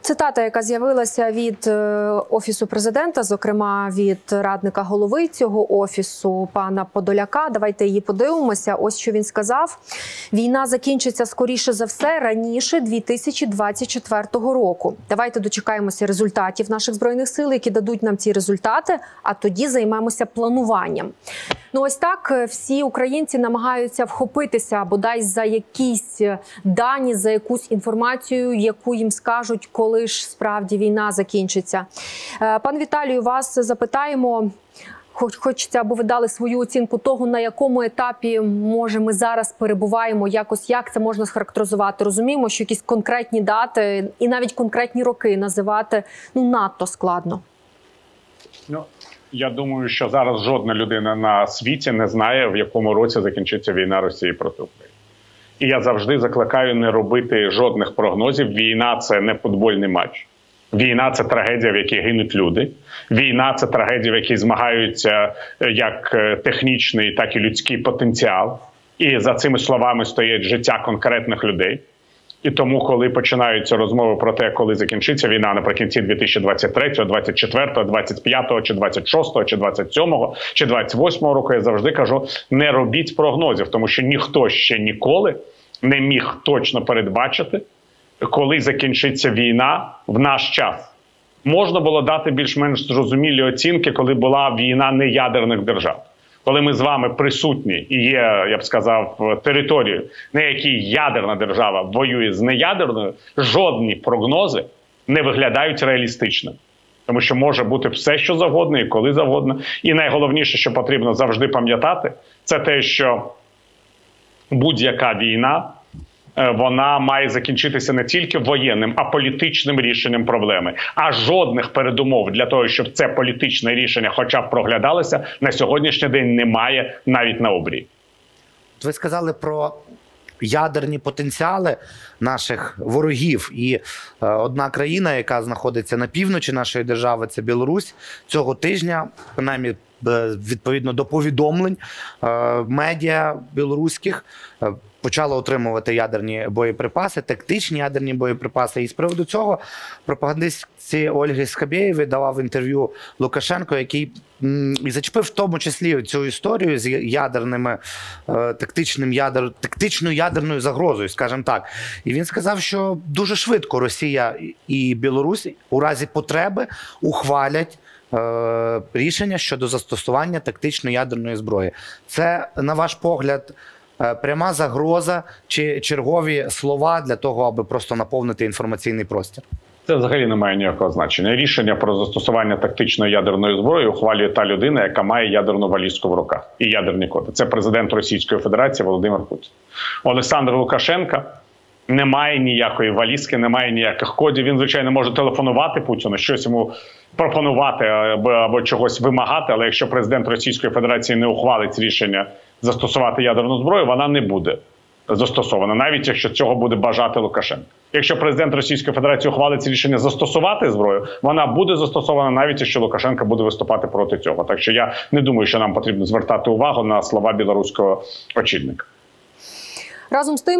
Цитата, яка з'явилася від Офісу президента, зокрема від радника голови цього офісу, пана Подоляка. Давайте її подивимося. Ось що він сказав. Війна закінчиться, скоріше за все, раніше 2024 року. Давайте дочекаємося результатів наших Збройних сил, які дадуть нам ці результати, а тоді займемося плануванням. Ну ось так всі українці намагаються вхопитися бодай за якісь дані, за якусь інформацію, яку їм скажуть, коли ж справді війна закінчиться. Пан Віталію, вас запитаємо. Хочеться, аби ви дали свою оцінку того, на якому етапі, може, ми зараз перебуваємо, якось як це можна схарактеризувати. Розуміємо, що якісь конкретні дати і навіть конкретні роки називати надто складно. Я думаю, що зараз жодна людина на світі не знає, в якому році закінчиться війна Росії проти України. І я завжди закликаю не робити жодних прогнозів. Війна – це не футбольний матч. Війна – це трагедія, в якій гинуть люди. Війна – це трагедія, в якій змагаються як технічний, так і людський потенціал. І за цими словами стоять життя конкретних людей. І тому, коли починаються розмови про те, коли закінчиться війна наприкінці 2023, 2024, 2025, чи 2026, чи 2027, чи 2028 року, я завжди кажу, не робіть прогнозів, тому що ніхто ще ніколи не міг точно передбачити, коли закінчиться війна в наш час. Можна було дати більш-менш зрозумілі оцінки, коли була війна неядерних держав. Коли ми з вами присутні і є, я б сказав, територією, на якій ядерна держава воює з неядерною, жодні прогнози не виглядають реалістично. Тому що може бути все, що завгодно і коли завгодно. І найголовніше, що потрібно завжди пам'ятати, це те, що будь-яка війна, вона має закінчитися не тільки воєнним, а політичним рішенням проблеми. А жодних передумов для того, щоб це політичне рішення хоча б проглядалося, на сьогоднішній день немає навіть на обрії. Ви сказали про ядерні потенціали наших ворогів. І одна країна, яка знаходиться на півночі нашої держави, це Білорусь, цього тижня, принаймні, відповідно до повідомлень медіа білоруських, почала отримувати ядерні боєприпаси, тактичні ядерні боєприпаси. І з приводу цього пропагандистці Ольги Скабєєвої давав інтерв'ю Лукашенко, який і зачепив в тому числі цю історію з ядерними, тактичною ядерною загрозою, скажімо так. І він сказав, що дуже швидко Росія і Білорусь у разі потреби ухвалять рішення щодо застосування тактичної ядерної зброї. Це, на ваш погляд, пряма загроза чи чергові слова для того, аби просто наповнити інформаційний простір? Це взагалі не має ніякого значення. Рішення про застосування тактичної ядерної зброї ухвалює та людина, яка має ядерну валізку в руках і ядерні коди. Це президент Російської Федерації Володимир Путін. Олександр Лукашенко не має ніякої валізки, не має ніяких кодів. Він, звичайно, може телефонувати Путіну, щось йому пропонувати або чогось вимагати, але якщо президент Російської Федерації не ухвалить рішення застосувати ядерну зброю, вона не буде застосована, навіть якщо цього буде бажати Лукашенко. Якщо президент Російської Федерації ухвалить рішення застосувати зброю, вона буде застосована, навіть якщо Лукашенко буде виступати проти цього. Так що я не думаю, що нам потрібно звертати увагу на слова білоруського очільника. Разом з тим,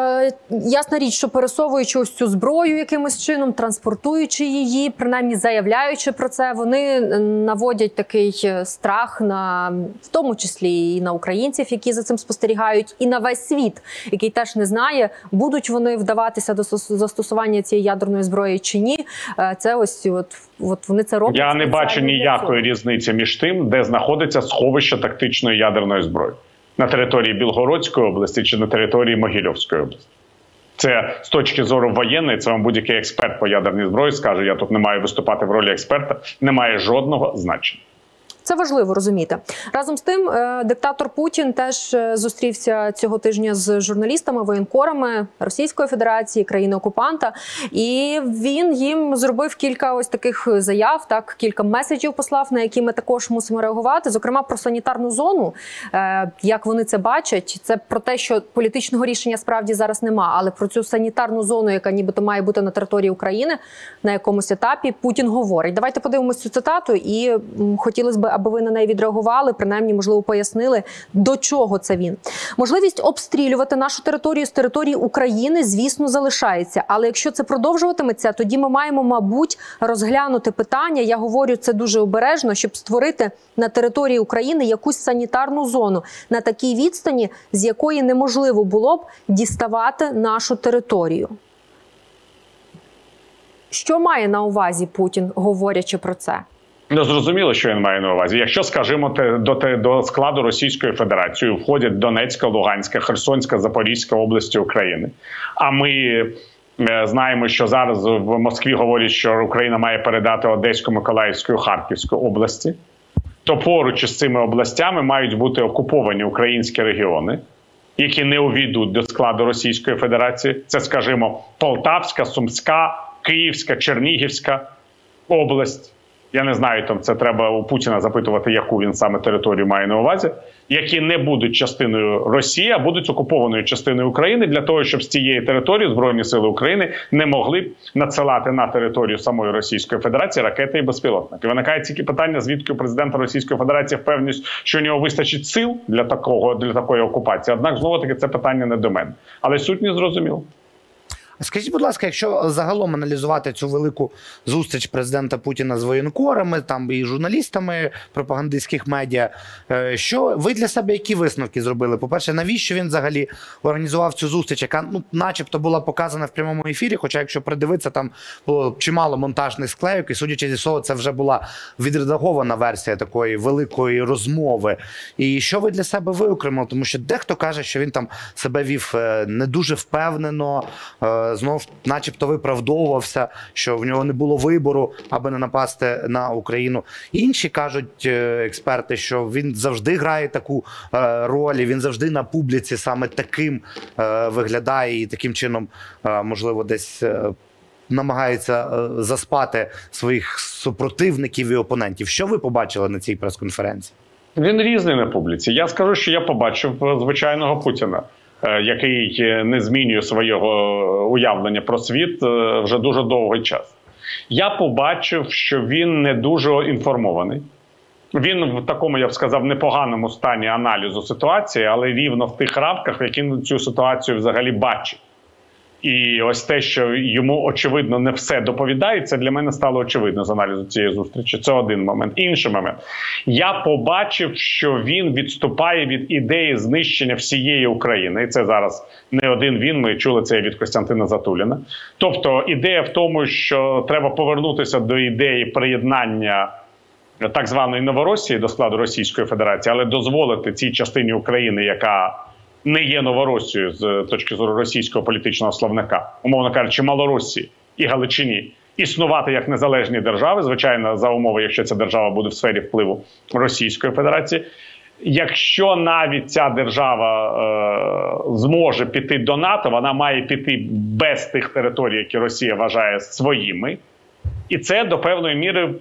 ясна річ, що пересовуючи ось цю зброю якимось чином, транспортуючи її, принаймні заявляючи про це, вони наводять такий страх в тому числі і на українців, які за цим спостерігають, і на весь світ, який теж не знає, будуть вони вдаватися до застосування цієї ядерної зброї чи ні. Це ось вони це роблять. Я не бачу ніякої різниці між тим, де знаходиться сховище тактичної ядерної зброї. На території Білгородської області чи на території Могильовської області. Це з точки зору воєнної, це вам будь-який експерт по ядерній зброї скаже, я тут не маю виступати в ролі експерта, не має жодного значення. Це важливо розуміти. Разом з тим, диктатор Путін теж зустрівся цього тижня з журналістами, воєнкорами Російської Федерації, країни-окупанта. І він їм зробив кілька ось таких заяв, кілька меседжів послав, на які ми також мусимо реагувати. Зокрема, про санітарну зону, як вони це бачать. Це про те, що політичного рішення справді зараз нема, але про цю санітарну зону, яка нібито має бути на території України, на якомусь етапі Путін говорить. Давайте подивимось цю цитату і хотілося б, аби ви на неї відреагували, принаймні, можливо, пояснили, до чого це він. Можливість обстрілювати нашу територію з території України, звісно, залишається. Але якщо це продовжуватиметься, тоді ми маємо, мабуть, розглянути питання, я говорю це дуже обережно, щоб створити на території України якусь санітарну зону на такій відстані, з якої неможливо було б діставати нашу територію. Що має на увазі Путін, говорячи про це? Ну, зрозуміло, що він має на увазі. Якщо, скажімо, до складу Російської Федерації входять Донецька, Луганська, Херсонська, Запорізька області України, а ми знаємо, що зараз в Москві говорять, що Україна має передати Одеську, Миколаївську, Харківську області, то поруч із цими областями мають бути окуповані українські регіони, які не увійдуть до складу Російської Федерації. Це, скажімо, Полтавська, Сумська, Київська, Чернігівська область. Я не знаю, там це треба у Путіна запитувати, яку він саме територію має на увазі, які не будуть частиною Росії, а будуть окупованою частиною України, для того, щоб з цієї території Збройні сили України не могли б надсилати на територію самої Російської Федерації ракети і безпілотники. Виникає тільки питання, звідки у президента Російської Федерації впевненість, що у нього вистачить сил для такої окупації. Однак, знову-таки, це питання не до мене. Але суть не зрозуміла. Скажіть, будь ласка, якщо загалом аналізувати цю велику зустріч президента Путіна з воєнкорами, там і журналістами пропагандистських медіа, що ви для себе які висновки зробили? По-перше, навіщо він взагалі організував цю зустріч, яка, начебто, була показана в прямому ефірі, хоча, якщо придивитися, там було чимало монтажних склейок, і, судячи зі всього, це вже була відредагована версія такої великої розмови. І що ви для себе виокремили? Тому що дехто каже, що він там себе вів не дуже впевнено, знов начебто виправдовувався, що в нього не було вибору, аби не напасти на Україну. Інші кажуть, експерти, що він завжди грає таку роль, і він завжди на публіці саме таким виглядає і таким чином, можливо, десь намагається заспати своїх супротивників і опонентів. Що ви побачили на цій прес-конференції? Він різний на публіці. Я скажу, що я побачив звичайного Путіна, який не змінює свого уявлення про світ вже дуже довгий час. Я побачив, що він не дуже інформований. Він в такому, я б сказав, непоганому стані аналізу ситуації, але рівно в тих рамках, в які цю ситуацію взагалі бачить. І ось те, що йому, очевидно, не все доповідається, для мене стало очевидно з аналізу цієї зустрічі. Це один момент. Інший момент. Я побачив, що він відступає від ідеї знищення всієї України. І це зараз не один він, ми чули це від Костянтина Затуліна. Тобто ідея в тому, що треба повернутися до ідеї приєднання так званої Новоросії до складу Російської Федерації, але дозволити цій частині України, яка не є Новоросією з точки зору російського політичного словника, умовно кажучи, Малоросії і Галичині, існувати як незалежні держави, звичайно, за умови, якщо ця держава буде в сфері впливу Російської Федерації. Якщо навіть ця держава зможе піти до НАТО, вона має піти без тих територій, які Росія вважає своїми. І це до певної міри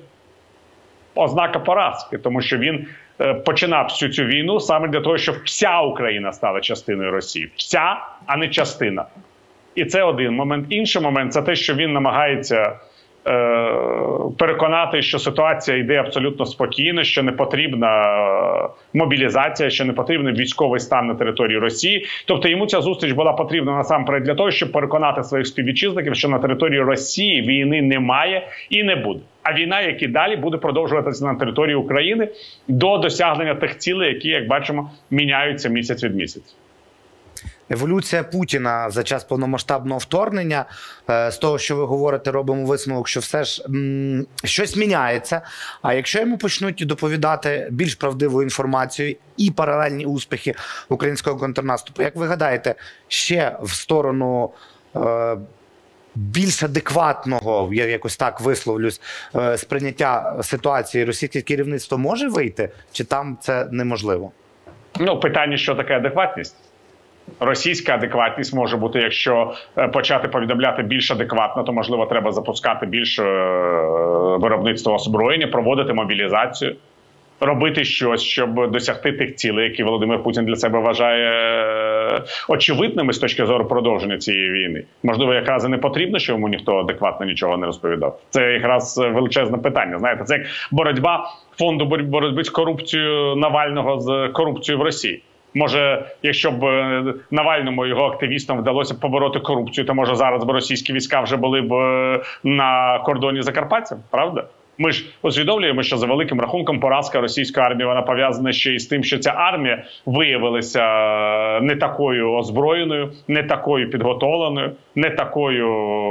ознака поразки, тому що він починав всю цю війну саме для того, щоб вся Україна стала частиною Росії. Вся, а не частина. І це один момент. Інший момент – це те, що він намагається переконати, що ситуація йде абсолютно спокійно, що не потрібна мобілізація, що не потрібен військовий стан на території Росії. Тобто йому ця зустріч була потрібна насамперед для того, щоб переконати своїх співвітчизників, що на території Росії війни немає і не буде. А війна, як і далі, буде продовжуватися на території України до досягнення тих цілей, які, як бачимо, міняються місяць від місяця. Еволюція Путіна за час повномасштабного вторгнення, з того, що ви говорите, робимо висновок, що все ж щось міняється. А якщо йому почнуть доповідати більш правдиву інформацію і паралельні успіхи українського контрнаступу, як ви гадаєте, ще в сторону більш адекватного, я якось так висловлюсь, сприйняття ситуації російське керівництво може вийти? Чи там це неможливо? Питання, що таке адекватність? Російська адекватність може бути, якщо почати повідомляти більш адекватно, то, можливо, треба запускати більше виробництва озброєння, проводити мобілізацію, робити щось, щоб досягти тих цілей, які Володимир Путін для себе вважає очевидними з точки зору продовження цієї війни. Можливо, якраз і не потрібно, що йому ніхто адекватно нічого не розповідав. Це якраз величезне питання. Знаєте, це як боротьба фонду боротьби з корупцією Навального з корупцією в Росії. Може, якщо б Навальному, його активістам вдалося побороти корупцію, то може зараз б російські війська вже були б на кордоні з Закарпаттям, правда? Ми ж усвідомлюємо, що за великим рахунком поразка російської армії, вона пов'язана ще й з тим, що ця армія виявилася не такою озброєною, не такою підготовленою, не такою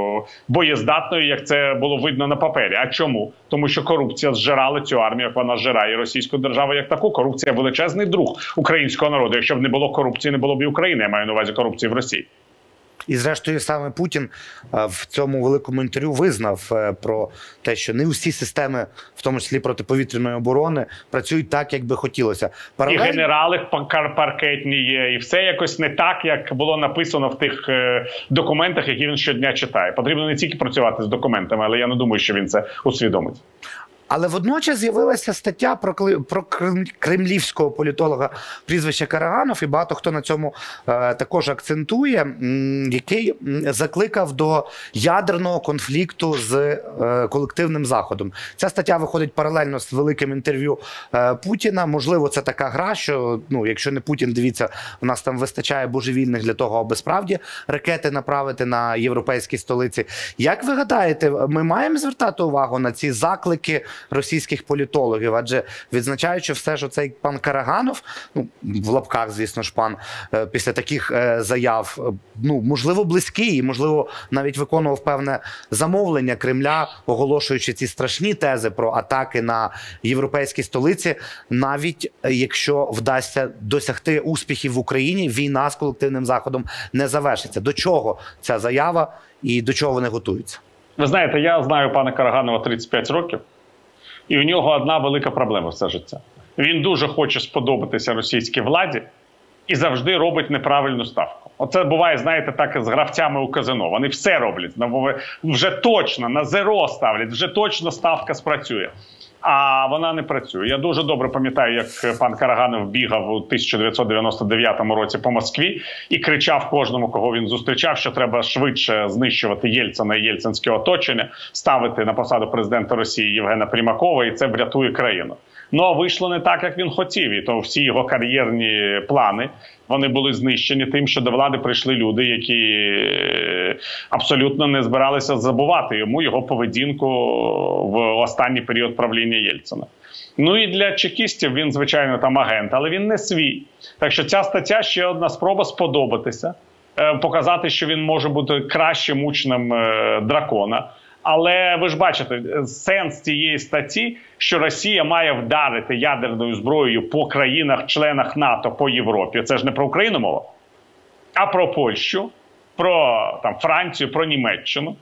боєздатною, як це було видно на папері. А чому? Тому що корупція зжирала цю армію, як вона зжирає російську державу як таку. Корупція – величезний друг українського народу. Якщо б не було корупції, не було б і України. Я маю на увазі корупції в Росії. І зрештою саме Путін в цьому великому інтерв'ю визнав про те, що не усі системи, в тому числі протиповітряної оборони, працюють так, як би хотілося. І генерали паркетні є, і все якось не так, як було написано в тих документах, які він щодня читає. Потрібно не тільки працювати з документами, але я не думаю, що він це усвідомить. Але водночас з'явилася стаття про кремлівського політолога прізвища Караганов, і багато хто на цьому також акцентує, який закликав до ядерного конфлікту з колективним Заходом. Ця стаття виходить паралельно з великим інтерв'ю Путіна. Можливо, це така гра, що, якщо не Путін, дивіться, у нас там вистачає божевільних для того, аби справді ракети направити на європейські столиці. Як ви гадаєте, ми маємо звертати увагу на ці заклики російських політологів, адже відзначаючи все, що цей пан Караганов, в лапках, звісно ж, пан, після таких заяв, можливо, близький і, можливо, навіть виконував певне замовлення Кремля, оголошуючи ці страшні тези про атаки на європейські столиці, навіть якщо вдасться досягти успіхів в Україні, війна з колективним Заходом не завершиться. До чого ця заява і до чого вони готуються? Ви знаєте, я знаю пана Караганова 35 років. І у нього одна велика проблема все життя. Він дуже хоче сподобатися російській владі і завжди робить неправильну ставку. Оце буває, знаєте, так і з гравцями у казино. Вони все роблять. Вже точно, на зеро ставлять, вже точно ставка спрацює. А вона не працює. Я дуже добре пам'ятаю, як пан Караганов бігав у 1999 році по Москві і кричав кожному, кого він зустрічав, що треба швидше знищувати Єльцина і єльцинське оточення, ставити на посаду президента Росії Євгена Примакова, і це врятує країну. Ну, а вийшло не так, як він хотів. І то всі його кар'єрні плани, вони були знищені тим, що до влади прийшли люди, які абсолютно не збиралися забувати йому його поведінку в останній період правління Єльцина. Ну і для чекістів він, звичайно, там агент, але він не свій. Так що ця стаття ще одна спроба сподобатися, показати, що він може бути кращим учнем дракона. Але ви ж бачите, сенс цієї статті, що Росія має вдарити ядерною зброєю по країнах-членах НАТО, по Європі. Це ж не про Україну мова, а про Польщу, про Францію, про Німеччину.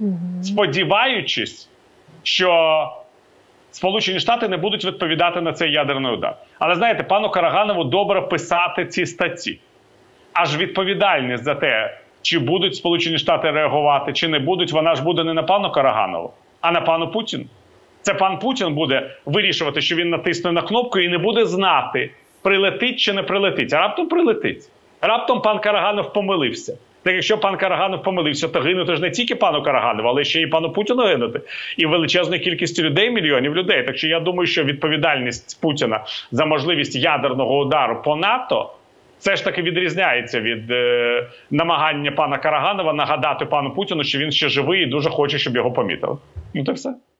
Сподіваючись, що Сполучені Штати не будуть відповідати на цей ядерний удар. Але знаєте, пану Караганову добре писати ці статті. Аж відповідальність за те, чи будуть Сполучені Штати реагувати, чи не будуть, вона ж буде не на пану Караганову, а на пану Путіну. Це пан Путін буде вирішувати, що він натисне на кнопку і не буде знати, прилетить чи не прилетить. А раптом прилетить. Раптом пан Караганов помилився. Так якщо пан Караганов помилився, то гинути ж не тільки пану Караганову, але ще й пану Путіну гинути. І величезною кількістю людей, мільйонів людей. Так що я думаю, що відповідальність Путіна за можливість ядерного удару по НАТО все ж таки відрізняється від намагання пана Караганова нагадати пану Путіну, що він ще живий і дуже хоче, щоб його помітили. Ну, то все.